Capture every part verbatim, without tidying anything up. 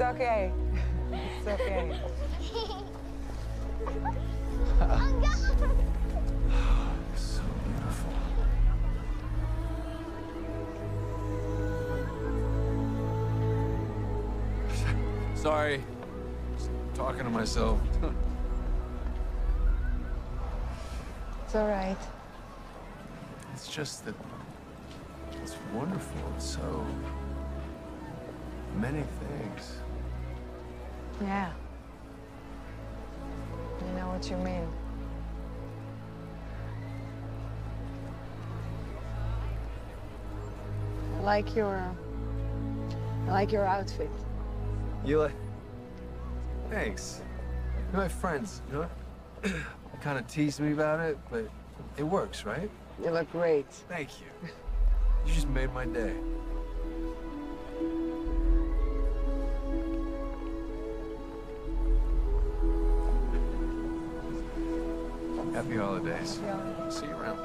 okay. It's okay. So beautiful. Sorry. Just talking to myself. It's all right. It's just that it's wonderful. It's so many things. Yeah. I know what you mean. I like your... I like your outfit. You like? Thanks. You're my friends, you know? Kind of teased me about it, but it works, right? You look great. Thank you. You just made my day. Happy holidays. Yeah. See you around.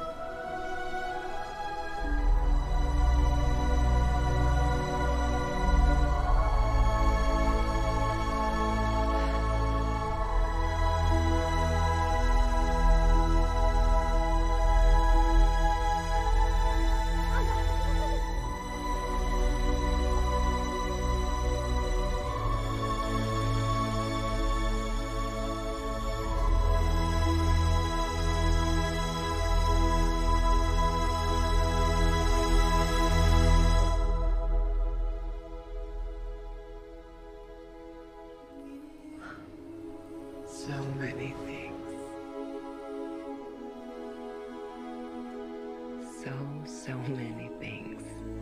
So many things. So, so many things.